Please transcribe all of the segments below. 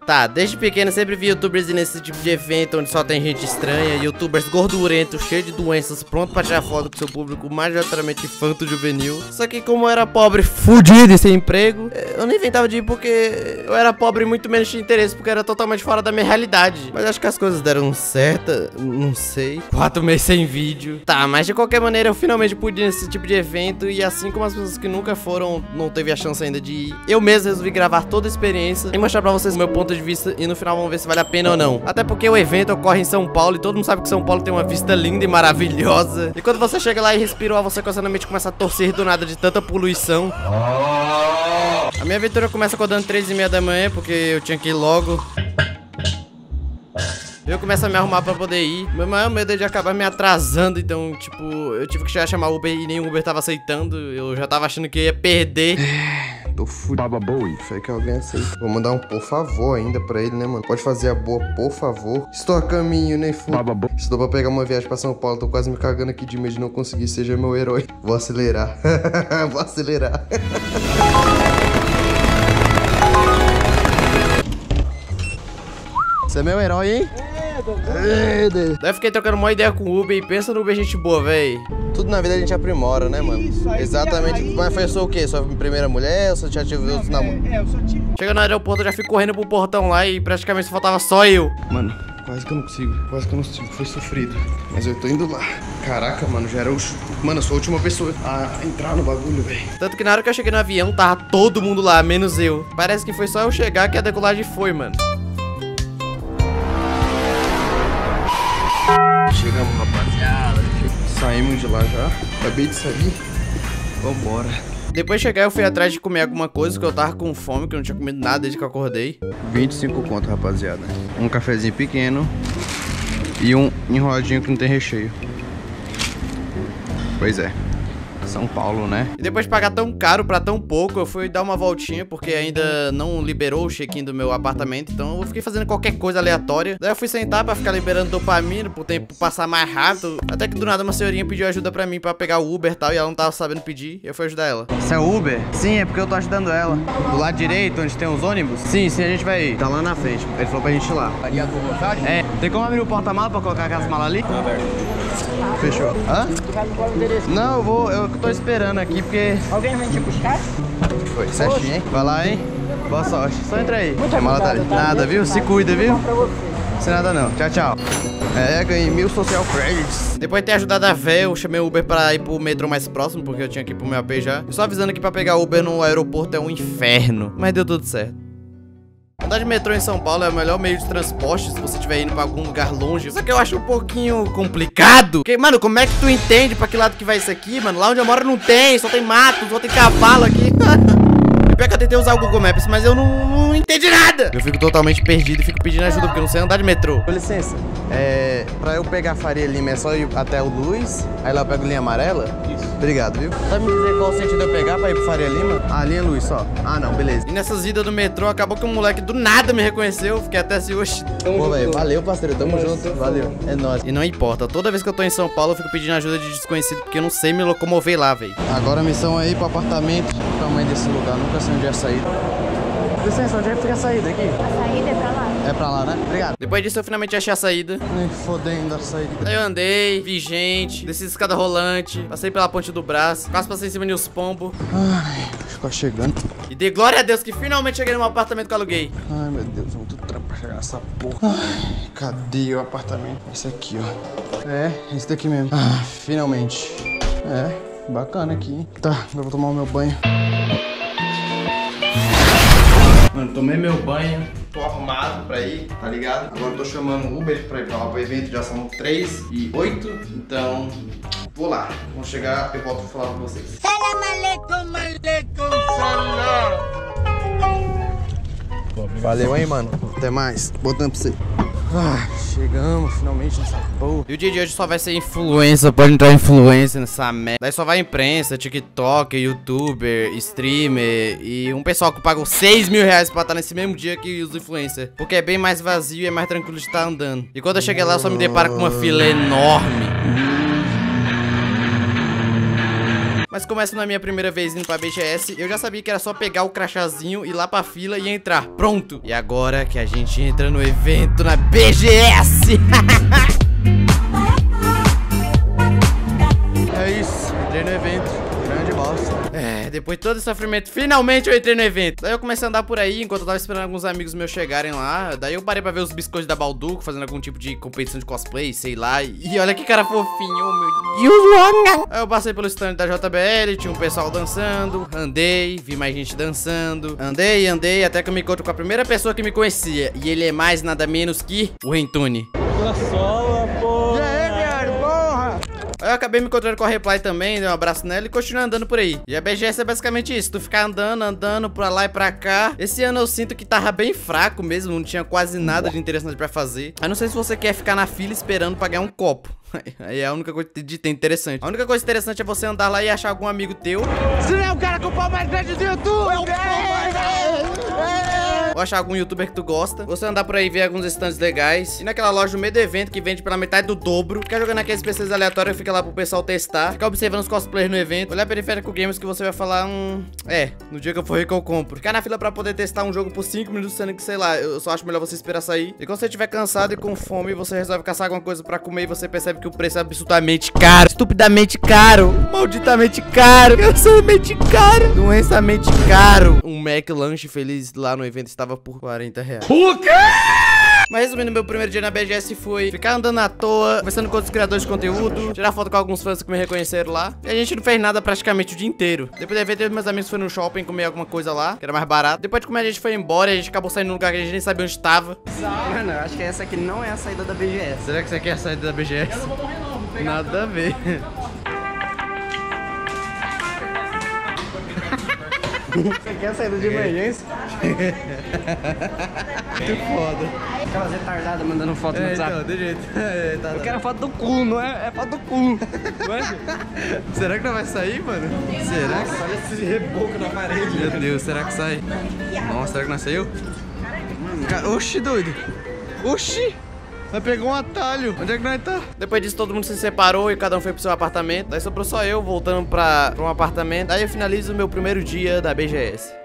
Tá, desde pequeno eu sempre vi youtubers nesse tipo de evento onde só tem gente estranha, youtubers gordurentos, cheios de doenças, pronto pra tirar foto com seu público majoritariamente infanto-juvenil. Só que como eu era pobre, fudido e sem emprego, eu nem inventava de ir porque eu era pobre e muito menos tinha interesse, porque era totalmente fora da minha realidade. Mas acho que as coisas deram certo, não sei. 4 meses sem vídeo. Tá, mas de qualquer maneira eu finalmente pude ir nesse tipo de evento e assim como as pessoas que nunca foram, não teve a chance ainda de ir, eu mesmo resolvi gravar toda a experiência e mostrar pra vocês o meu ponto de vista e no final vamos ver se vale a pena ou não. Até porque o evento ocorre em São Paulo e todo mundo sabe que São Paulo tem uma vista linda e maravilhosa. E quando você chega lá e respira o ar, você constantemente começa a torcer do nada de tanta poluição. A minha aventura começa acordando 3h30 da manhã porque eu tinha que ir logo. Eu começo a me arrumar pra poder ir. Meu maior medo é de acabar me atrasando. Então, tipo, eu tive que chamar o Uber e nem o Uber tava aceitando. Eu já tava achando que ia perder. Tô fudido. Baba Bowie. Foi que alguém aceita. Vou mandar um por favor ainda pra ele, né, mano? Pode fazer a boa, por favor. Estou a caminho, nem fundo. Estou pra pegar uma viagem pra São Paulo. Tô quase me cagando aqui de medo de não conseguir. Seja meu herói. Vou acelerar. Vou acelerar. Você é meu herói, hein? Daí eu fiquei trocando uma ideia com o Uber e pensa no Uber gente boa, véi. Tudo na vida a gente aprimora, né, mano? Exatamente. Mas foi só o quê? Sua primeira mulher ou você já tive outros namoros? Eu só tive. Chega no aeroporto, eu já fico correndo pro portão lá e praticamente só faltava só eu. Mano, quase que eu não consigo. Quase que eu não consigo. Foi sofrido. Mas eu tô indo lá. Caraca, mano, já era o... Mano, eu sou a última pessoa a entrar no bagulho, velho. Tanto que na hora que eu cheguei no avião, tava todo mundo lá, menos eu. Parece que foi só eu chegar que a decolagem foi, mano. Chegamos, rapaziada. Saímos de lá já. Acabei de sair. Vambora. Depois de chegar, eu fui atrás de comer alguma coisa, que eu tava com fome, que eu não tinha comido nada desde que eu acordei. 25 conto, rapaziada. Um cafezinho pequeno e um enroladinho que não tem recheio. Pois é. São Paulo, né? E depois de pagar tão caro pra tão pouco, eu fui dar uma voltinha, porque ainda não liberou o check-in do meu apartamento. Então eu fiquei fazendo qualquer coisa aleatória. Daí eu fui sentar pra ficar liberando dopamina, pro tempo passar mais rápido. Até que do nada uma senhorinha pediu ajuda pra mim pra pegar o Uber e tal, e ela não tava sabendo pedir. Eu fui ajudar ela. Isso é o Uber? Sim, é porque eu tô ajudando ela. Do lado direito, onde tem os ônibus? Sim, a gente vai ir. Tá lá na frente. Ele falou pra gente ir lá. É, tem como abrir o porta-mala pra colocar aquelas malas ali? Tá aberto. Fechou. Hã? Não, eu tô esperando aqui porque... Alguém vem te buscar? Foi, certinho, hein? Vai lá, hein? Boa sorte. Só entra aí. Muito obrigado, tá? Nada, viu? Se cuida, viu? Sem nada não. Tchau, tchau. É, ganhei 1000 social credits. Depois de ter ajudado a véia, eu chamei o Uber pra ir pro metrô mais próximo, porque eu tinha que ir pro meu AP já. E só avisando aqui pra pegar Uber no aeroporto é um inferno. Mas deu tudo certo. Andar de metrô em São Paulo é o melhor meio de transporte se você estiver indo pra algum lugar longe. Só que eu acho um pouquinho complicado. Porque, mano, como é que tu entende pra que lado que vai isso aqui, mano? Lá onde eu moro não tem, só tem mato, só tem cavalo aqui. Pior que eu tentei usar o Google Maps, mas eu não entendi nada. Eu fico totalmente perdido e fico pedindo ajuda, porque eu não sei andar de metrô. Com licença, pra eu pegar a Faria Lima é só ir até o Luz, aí lá eu pego linha amarela? Isso. Obrigado, viu? Sabe me dizer qual sentido eu pegar pra ir pro Faria Lima? Ah, linha Luz só. Ah, não, beleza. E nessas idas do metrô, acabou que um moleque do nada me reconheceu, fiquei até assim, oxi. Pô, velho, valeu, parceiro, tamo junto, valeu. É nóis. E não importa, toda vez que eu tô em São Paulo, eu fico pedindo ajuda de desconhecido, porque eu não sei me locomover lá, velho. Agora a missão é ir pro apartamento. O tamanho desse lugar, nunca sei onde é a saída. Licença, onde é que fica a saída aqui? A saída é pra lá. É pra lá, né? Obrigado. Depois disso eu finalmente achei a saída. Nem fodendo a saída. Aí eu andei, vi gente, desci escada rolante, passei pela ponte do braço, quase passei em cima de uns pombos. Ai, ficou chegando. E dei glória a Deus que finalmente cheguei no meu apartamento que eu aluguei. Ai, meu Deus, muito trampo pra chegar nessa porra. Ai, cadê o apartamento? Esse aqui, ó. É, esse daqui mesmo. Ah, finalmente. É, bacana aqui, hein? Tá, agora eu vou tomar o meu banho. Mano, tomei meu banho, tô arrumado pra ir, tá ligado? Agora eu tô chamando o Uber pra ir pra lá pro evento, já são 3h08, então vou lá. Vamos chegar, eu volto pra falar com vocês. Salam aleikum, salam. Valeu, hein, mano. Até mais. Botando pra você. Ah, chegamos finalmente nessa porra. E o dia de hoje só vai ser influencer, pode entrar influencer nessa merda. Daí só vai imprensa, TikTok, youtuber, streamer e um pessoal que pagou 6 mil reais pra estar nesse mesmo dia que os influencers. Porque é bem mais vazio e é mais tranquilo de estar andando. E quando eu cheguei lá eu só me deparo com uma fila enorme. Mas como essa não é a minha primeira vez indo pra BGS, eu já sabia que era só pegar o crachazinho, ir lá pra fila e entrar. Pronto! E agora que a gente entra no evento na BGS! É isso, entrei no evento. Grande bosta. É, depois de todo esse sofrimento, finalmente eu entrei no evento. Daí eu comecei a andar por aí, enquanto eu tava esperando alguns amigos meus chegarem lá. Daí eu parei pra ver os biscoitos da Balduco, fazendo algum tipo de competição de cosplay, sei lá. E olha que cara fofinho, oh, meu Deus. Aí eu passei pelo stand da JBL, tinha um pessoal dançando. Andei, vi mais gente dançando. Andei, até que eu me encontro com a primeira pessoa que me conhecia. E ele é mais nada menos que o Rentune. Aí eu acabei me encontrando com a Reply também, dei um abraço nela e continuei andando por aí. E a BGS é basicamente isso, tu ficar andando pra lá e pra cá. Esse ano eu sinto que tava bem fraco mesmo, não tinha quase nada de interessante pra fazer. Eu não sei se você quer ficar na fila esperando pra ganhar um copo. Aí é a única coisa de ter interessante. A única coisa interessante é você andar lá e achar algum amigo teu. Você é o cara com o pau mais grande do YouTube! Ou achar algum youtuber que tu gosta. Você andar por aí e ver alguns stands legais. E naquela loja no meio do evento que vende pela metade do dobro. Ficar jogando aqueles PCs aleatórios, fica lá pro pessoal testar. Ficar observando os cosplayers no evento. Olhar Periférico Games que você vai falar, no dia que eu for rico eu compro. Ficar na fila pra poder testar um jogo por 5 minutos, sendo que, sei lá, eu só acho melhor você esperar sair. E quando você estiver cansado e com fome, você resolve caçar alguma coisa pra comer e você percebe que o preço é absolutamente caro. Estupidamente caro. Malditamente caro. Cansadamente caro. Doençamente caro. Um Mac Lanche feliz lá no evento estava por R$40. O quê? Mas resumindo, meu primeiro dia na BGS foi ficar andando à toa, conversando com outros criadores de conteúdo, tirar foto com alguns fãs que me reconheceram lá. E a gente não fez nada praticamente o dia inteiro. Depois do evento, meus amigos foram no shopping comer alguma coisa lá, que era mais barato. Depois de comer, a gente foi embora e a gente acabou saindo num lugar que a gente nem sabia onde estava. Mano, eu acho que essa aqui não é a saída da BGS. Será que isso aqui é a saída da BGS? Eu não vou morrer não, vou pegar. Nada a ver. Você quer a saída de emergência? Muito foda. Aquelas retardadas mandando foto no WhatsApp. Então, de jeito. Eu quero foto do cu, não é? É foto do cu. Não é? Será que não vai sair, mano? Será? Nossa, olha esse reboco na parede. Meu Deus, será que sai? Nossa, será que não saiu? Oxi, doido. Oxi. Vai pegar um atalho. Onde é que nós tá? Depois disso, todo mundo se separou e cada um foi pro seu apartamento. Daí sobrou só eu, voltando pra um apartamento. Daí eu finalizo o meu primeiro dia da BGS.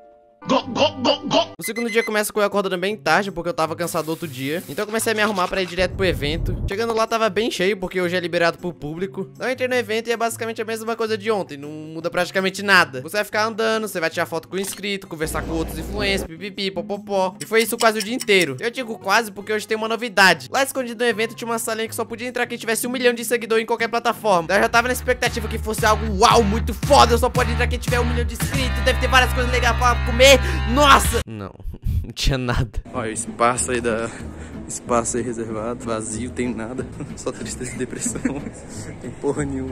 O segundo dia começa com eu acordando bem tarde, porque eu tava cansado outro dia. Então eu comecei a me arrumar pra ir direto pro evento. Chegando lá tava bem cheio, porque hoje é liberado pro público. Então eu entrei no evento e é basicamente a mesma coisa de ontem. Não muda praticamente nada. Você vai ficar andando, você vai tirar foto com o inscrito, conversar com outros influencers, pipipi, popopó. E foi isso quase o dia inteiro. Eu digo quase porque hoje tem uma novidade. Lá escondido no evento tinha uma salinha que só podia entrar quem tivesse 1 milhão de seguidores em qualquer plataforma. Daí eu já tava na expectativa que fosse algo uau, muito foda. Eu só pode entrar quem tiver 1 milhão de inscritos. Deve ter várias coisas legais pra comer. Nossa! Não, não tinha nada. Olha o espaço aí espaço aí reservado, vazio, tem nada. Só tristeza e depressão. Tem porra nenhuma.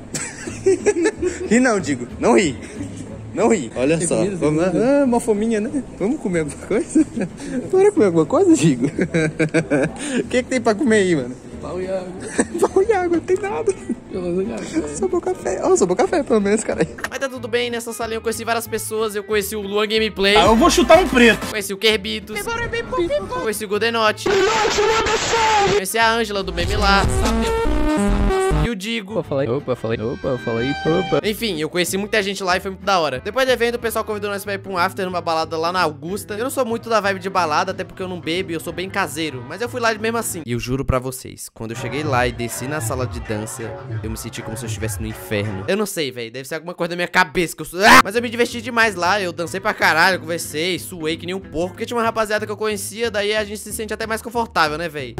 Ri não, digo, não ri. Não ri. Olha tem só. Comida, vamos lá. Ah, uma fominha, né? Vamos comer alguma coisa? Bora comer alguma coisa, Digo? O que tem pra comer aí, mano? Pau e água. Pau e água, não tem nada. Sobrou café. Ó, sobrou café pelo menos, cara. Mas tá tudo bem, nessa salinha eu conheci várias pessoas. Eu conheci o Luan Gameplay. Ah, eu vou chutar um preto. Conheci o Kerbitos. Conheci o Goldenote. Conheci a Ângela do meme lá. E o Digo. Opa. Enfim, eu conheci muita gente lá e foi muito da hora. Depois do evento, o pessoal convidou nós pra ir pra um after numa balada lá na Augusta. Eu não sou muito da vibe de balada, até porque eu não bebo e eu sou bem caseiro. Mas eu fui lá mesmo assim. E eu juro pra vocês, quando eu cheguei lá e desci na sala de dança, eu me senti como se eu estivesse no inferno. Eu não sei, velho, deve ser alguma coisa da minha cabeça que eu sou... Mas eu me diverti demais lá, eu dancei pra caralho, conversei, suei que nem um porco. Porque tinha uma rapaziada que eu conhecia, daí a gente se sente até mais confortável, né, velho?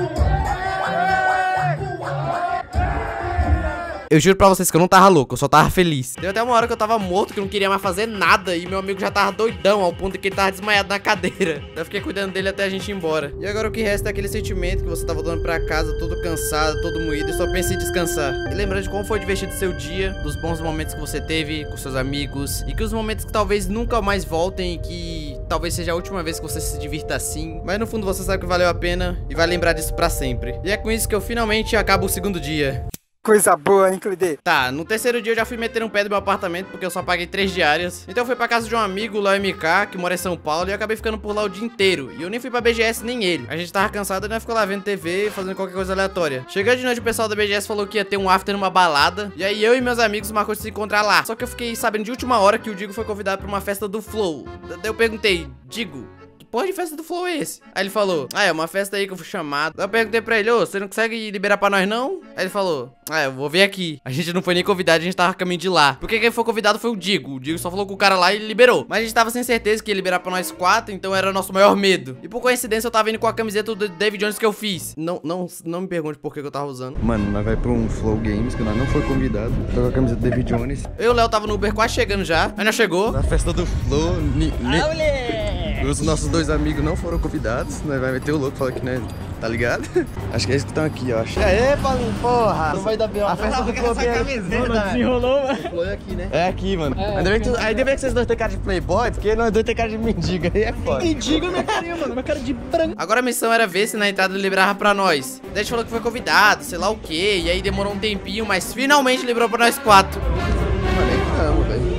Eu juro pra vocês que eu não tava louco, eu só tava feliz. Deu até uma hora que eu tava morto, que eu não queria mais fazer nada. E meu amigo já tava doidão, ao ponto de que ele tava desmaiado na cadeira. Eu fiquei cuidando dele até a gente ir embora. E agora o que resta é aquele sentimento que você tá voltando pra casa todo cansado, todo moído, e só pensa em descansar. E lembrando de como foi divertido o seu dia, dos bons momentos que você teve com seus amigos. E que os momentos que talvez nunca mais voltem e que talvez seja a última vez que você se divirta assim. Mas no fundo você sabe que valeu a pena e vai lembrar disso pra sempre. E é com isso que eu finalmente acabo o segundo dia. coisa boa, hein, Cleide? Tá, no terceiro dia eu já fui meter um pé do meu apartamento, porque eu só paguei 3 diárias. Então eu fui pra casa de um amigo, o Léo MK, que mora em São Paulo, e eu acabei ficando por lá o dia inteiro. E eu nem fui pra BGS, nem ele. A gente tava cansado e nós ficou lá vendo TV e fazendo qualquer coisa aleatória. Chegando de noite, o pessoal da BGS falou que ia ter um after numa balada. E aí eu e meus amigos marcou de se encontrar lá. Só que eu fiquei sabendo de última hora que o Digo foi convidado pra uma festa do Flow. Daí eu perguntei, Digo, porra de festa do Flow é esse? Aí ele falou, é uma festa aí que eu fui chamado. Daí eu perguntei pra ele, ô, você não consegue liberar pra nós não? Aí ele falou, eu vou ver aqui. A gente não foi nem convidado, a gente tava a caminho de lá. Porque quem foi convidado foi o Digo. O Digo só falou com o cara lá e ele liberou. Mas a gente tava sem certeza que ia liberar pra nós 4, então era o nosso maior medo. E por coincidência eu tava indo com a camiseta do David Jones que eu fiz. Não me pergunte por que eu tava usando. Mano, nós vai pra um Flow Games que nós não foi convidado. Tô com a camiseta do David Jones. Eu e o Léo tava no Uber quase chegando já. Aí nós chegou. Na festa do Flow. Os nossos 2 amigos não foram convidados. Nós vai meter o louco, falar que, né? Tá ligado? Acho que é eles que estão aqui, eu acho. Aê, Paulinho, porra! Não vai dar B.O. A festa do Flow Desenrolou, mano. Flow é aqui, né? É aqui, mano. Ainda bem que vocês dois têm cara de playboy, porque nós dois tem cara de mendiga. Aí é foda. Mendiga minha carinha, mano. Minha cara de branco. Agora a missão era ver se na entrada ele liberava pra nós. Daí a gente falou que foi convidado, sei lá o quê. E aí demorou um tempinho, mas finalmente liberou pra nós 4. Mano, aí tamo, velho.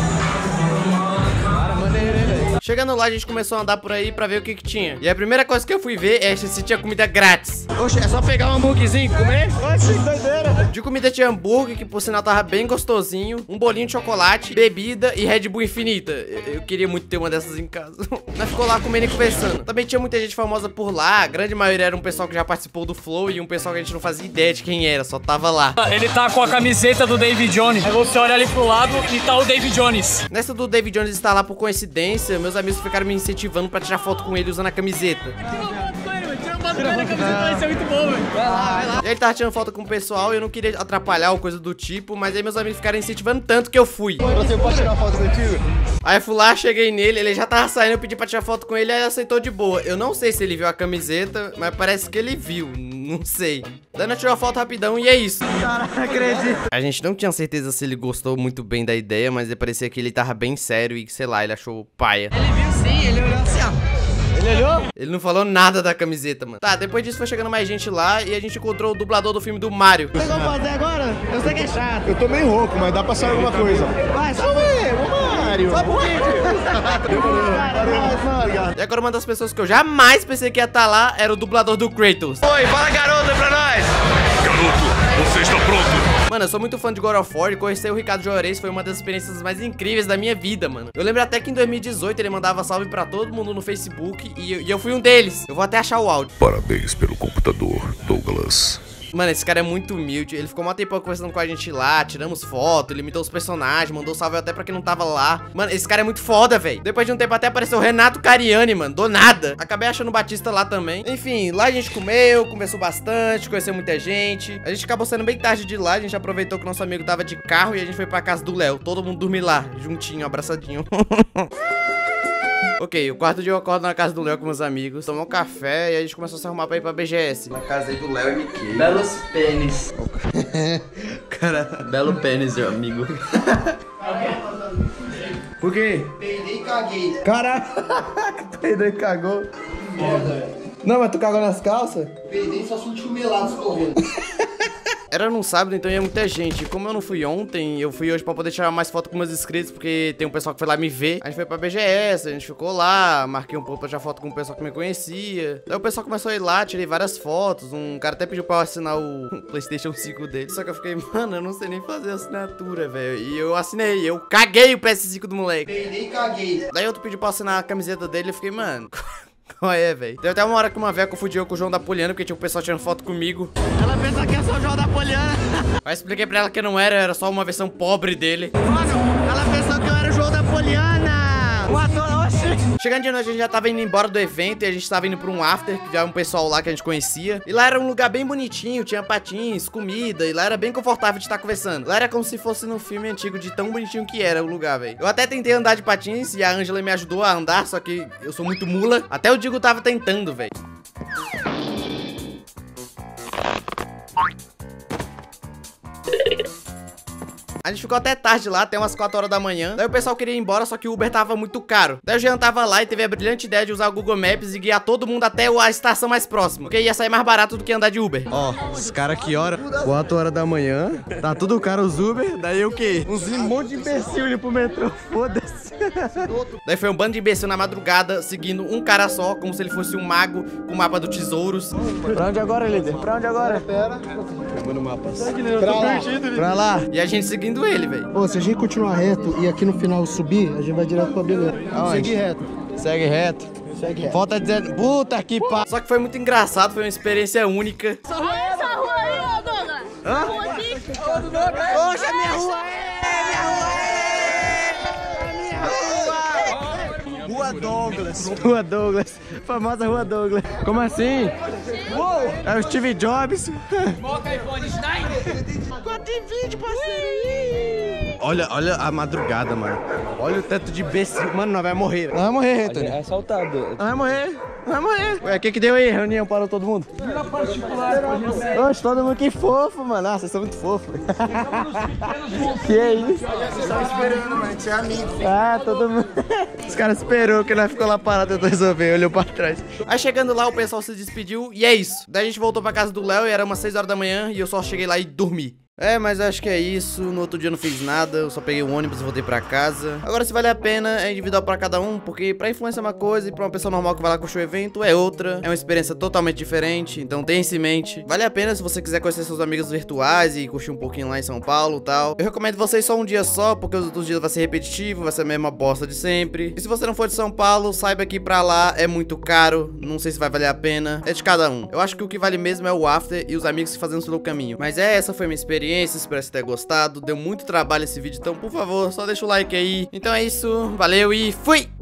Chegando lá, a gente começou a andar por aí pra ver o que tinha. E a primeira coisa que eu fui ver é se tinha comida grátis. Oxe, é só pegar um hambúrguerzinho e comer? Oxe, doideira. De comida tinha hambúrguer, que por sinal tava bem gostosinho, um bolinho de chocolate, bebida e Red Bull infinita. Eu queria muito ter uma dessas em casa. Nós ficou lá comendo e conversando. Também tinha muita gente famosa por lá, a grande maioria era um pessoal que já participou do Flow e um pessoal que a gente não fazia ideia de quem era, só tava lá. Ele tá com a camiseta do David Jones. Aí você olha ali pro lado e tá o David Jones. Nessa do David Jones estar lá por coincidência, meus amigos ficaram me incentivando pra tirar foto com ele usando a camiseta. Isso é muito bom, velho. E aí ele tava tirando foto com o pessoal e eu não queria atrapalhar ou coisa do tipo, mas aí meus amigos ficaram incentivando tanto que eu fui. Você pode tirar uma foto contigo? Aí eu fui lá, cheguei nele, ele já tava saindo, eu pedi pra tirar foto com ele, aí ele aceitou de boa. Eu não sei se ele viu a camiseta, mas parece que ele viu, não sei. Daí nós tirou a foto rapidão e é isso. Caraca, acredito. A gente não tinha certeza se ele gostou muito bem da ideia, mas parecia que ele tava bem sério e, sei lá, ele achou paia. Ele viu sim, ele olhou assim, ó. Ele olhou? Ele não falou nada da camiseta, mano. Tá, depois disso foi chegando mais gente lá e a gente encontrou o dublador do filme do Mario. O que vamos fazer agora? Eu sei que é chato. Eu tô meio rouco, mas dá pra sair alguma coisa. Vai, só o Mário. Só por E agora uma das pessoas que eu jamais pensei que ia estar lá era o dublador do Kratos. Oi, fala garoto pra nós. Garoto, você está pronto? Mano, eu sou muito fã de God of War e conhecer o Ricardo Juarez foi uma das experiências mais incríveis da minha vida, mano. Eu lembro até que em 2018 ele mandava salve pra todo mundo no Facebook e eu fui um deles. Eu vou até achar o áudio. Parabéns pelo computador, Douglas. Mano, esse cara é muito humilde. Ele ficou mó tempão conversando com a gente lá, tiramos foto, ele imitou os personagens, mandou salve até pra quem não tava lá. Mano, esse cara é muito foda, velho. Depois de um tempo até apareceu o Renato Cariani, mano, do nada. Acabei achando o Batista lá também. Enfim, lá a gente comeu, conversou bastante, conheceu muita gente. A gente acabou saindo bem tarde de lá, a gente aproveitou que o nosso amigo tava de carro e a gente foi pra casa do Léo. Todo mundo dormir lá, juntinho, abraçadinho. Ok, o quarto dia eu acordo na casa do Léo com meus amigos, tomamos um café e a gente começou a se arrumar pra ir pra BGS. Na casa aí do Léo e Mickey. Belos pênis. Cara, Belo pênis, meu amigo. por quê? Peidei e caguei. Caraca, peidou e cagou. Não, mas tu cagou nas calças? Peidei e só sentiu melados correndo. Era num sábado, então ia muita gente. Como eu não fui ontem, eu fui hoje pra poder tirar mais foto com meus inscritos, porque tem um pessoal que foi lá me ver. A gente foi pra BGS, a gente ficou lá, marquei um pouco pra tirar foto com um pessoal que me conhecia. Daí o pessoal começou a ir lá, tirei várias fotos. Um cara até pediu pra eu assinar o PlayStation 5 dele. Só que eu fiquei, mano, eu não sei nem fazer assinatura, velho. E eu assinei, eu caguei o PS5 do moleque. Peidei e caguei. Daí outro pediu pra assinar a camiseta dele, eu fiquei, mano... Qual é, velho? Teve até uma hora que uma véia confundiu eu com o João da Poliana, porque tinha um pessoal tirando foto comigo. Ela pensa que eu sou o João da Poliana. Aí expliquei pra ela que não era só uma versão pobre dele. Mano, ela pensou que eu era o João da Poliana. O ator, oxi. Chegando de noite, a gente já tava indo embora do evento e a gente tava indo pra um after, que já era um pessoal lá que a gente conhecia. E lá era um lugar bem bonitinho, tinha patins, comida, e lá era bem confortável de estar conversando. Lá era como se fosse num filme antigo de tão bonitinho que era o lugar, velho. Eu até tentei andar de patins e a Ângela me ajudou a andar, só que eu sou muito mula. Até o Digo tava tentando, velho. A gente ficou até tarde lá, até umas 4 horas da manhã. Daí o pessoal queria ir embora, só que o Uber tava muito caro. Daí o Jean tava lá e teve a brilhante ideia de usar o Google Maps e guiar todo mundo até a estação mais próxima, porque ia sair mais barato do que andar de Uber. Ó, os caras que hora? 4 horas da manhã. Tá tudo caro os Uber. Daí o quê? Um monte de imbecil indo pro metrô. Foda-se. Daí foi um bando de imbecil na madrugada, seguindo um cara só, como se ele fosse um mago com o mapa do tesouros. Pra onde agora, líder? Pra onde agora? Pera. No mapa. Pra lá. E a gente seguindo ele, velho. Pô, se a gente continuar reto e aqui no final subir, a gente vai direto pra Beleza. Segue reto. Segue reto. Segue reto. Falta dizendo, puta que pariu. Só que foi muito engraçado, foi uma experiência única. Essa rua aí, ô Douglas. Hã? Rua aqui. Poxa, minha rua Rua Douglas. Rua Douglas. Famosa Rua Douglas. Como assim? É o Steve Jobs. Moca iPhone Schneider. 4,20, parceiro. Olha a madrugada, mano. Olha o tanto de imbecil. Mano, nós vai morrer. Nós vai morrer, Tony. É assaltado. Nós vai morrer. Vai morrer. Ué, o que deu aí? Reunião para todo mundo? Oxe, todo mundo que fofo, mano. Ah, vocês são muito fofos. Que é isso? Vocês estavam esperando, mano. A gente é amigo. Ah, todo mundo. Os caras esperou que nós ficou lá parado tentando resolver. Olhou pra trás. Aí chegando lá, o pessoal se despediu e é isso. Daí a gente voltou pra casa do Léo e era umas 6 horas da manhã e eu só cheguei lá e dormi. É, mas acho que é isso. No outro dia eu não fiz nada, eu só peguei o ônibus e voltei pra casa. Agora, se vale a pena, é individual pra cada um, porque pra influência é uma coisa e pra uma pessoa normal que vai lá curtir o evento é outra. É uma experiência totalmente diferente, então tenha isso em mente. Vale a pena se você quiser conhecer seus amigos virtuais e curtir um pouquinho lá em São Paulo e tal. Eu recomendo vocês só um dia só, porque os outros dias vai ser repetitivo, vai ser a mesma bosta de sempre. E se você não for de São Paulo, saiba que pra lá é muito caro, não sei se vai valer a pena. É de cada um. Eu acho que o que vale mesmo é o after e os amigos que fazem pelo caminho. Mas essa foi minha experiência, espero que você tenha gostado. Deu muito trabalho esse vídeo, então por favor, só deixa o like aí. Então é isso, valeu e fui!